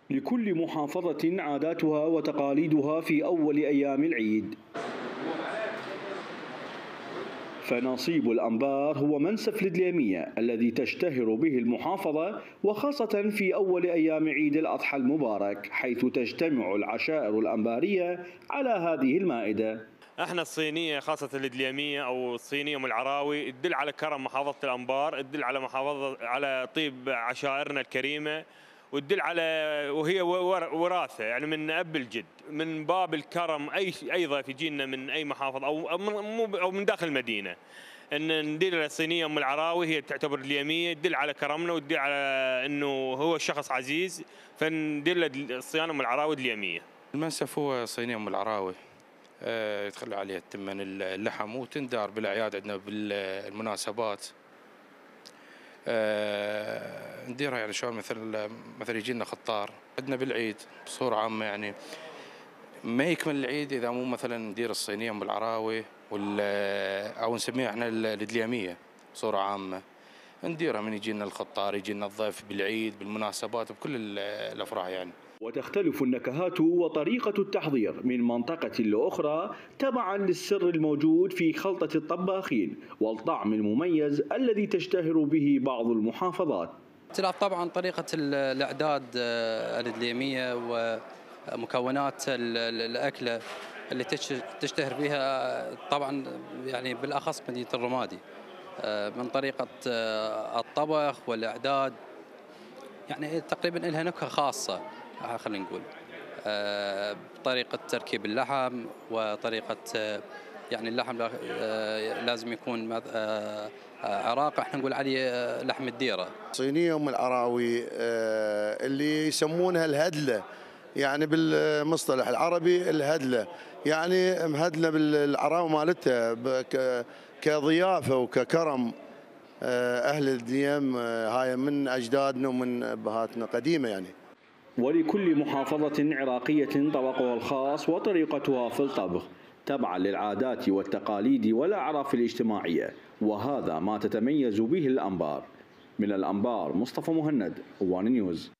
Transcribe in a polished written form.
لكل محافظة عاداتها وتقاليدها في أول أيام العيد، فنصيب الأنبار هو منسف الدليمية الذي تشتهر به المحافظة، وخاصة في أول أيام عيد الأضحى المبارك، حيث تجتمع العشائر الأنبارية على هذه المائدة. احنا الصينيه خاصه الدليميه او الصينيه ام العراوي تدل على كرم محافظه الانبار، تدل على على طيب عشائرنا الكريمه، وتدل على وهي وراثه يعني من اب الجد، من باب الكرم اي ضيف يجينا من اي محافظه او من داخل المدينه ان ندير الصينيه ام العراوي، هي تعتبر دليميه، تدل على كرمنا وتدل على انه هو شخص عزيز، فندير له الصيانه ام العراوي دليميه. المنسف هو صينيه ام العراوي، يدخل عليها التمن اللحم وتندار بالأعياد عندنا بالمناسبات. نديرها يعني شلون مثل يجي لنا خطار عندنا بالعيد بصورة عامة، يعني ما يكمل العيد إذا مو مثلا ندير الصينية أم العراوي أو نسميها احنا الدليمية بصورة عامة، نديرها من يجي لنا الخطار، يجي لنا الضيف بالعيد بالمناسبات بكل الأفراح يعني. وتختلف النكهات وطريقة التحضير من منطقة لأخرى تبعا للسر الموجود في خلطة الطباخين والطعم المميز الذي تشتهر به بعض المحافظات. اختلاف طبعا طريقة الإعداد الإدليمية ومكونات الأكلة اللي تشتهر بها طبعا يعني بالأخص مدينة الرمادي، من طريقة الطبخ والإعداد، يعني تقريبا لها نكهة خاصة خلينا نقول، بطريقة تركيب اللحم وطريقة يعني اللحم لازم يكون عراق، احنا نقول عليه لحم الديرة. صينية أم العراوي اللي يسمونها الهدلة، يعني بالمصطلح العربي الهدلة، يعني مهدلة بالعراوي مالتها كضيافة وككرم أهل الديم، هاي من أجدادنا ومن أبهاتنا قديمة يعني. ولكل محافظة عراقية طبقها الخاص وطريقتها في الطبخ تبعا للعادات والتقاليد والأعراف الاجتماعية، وهذا ما تتميز به الأنبار. من الأنبار مصطفى مهند، وان نيوز.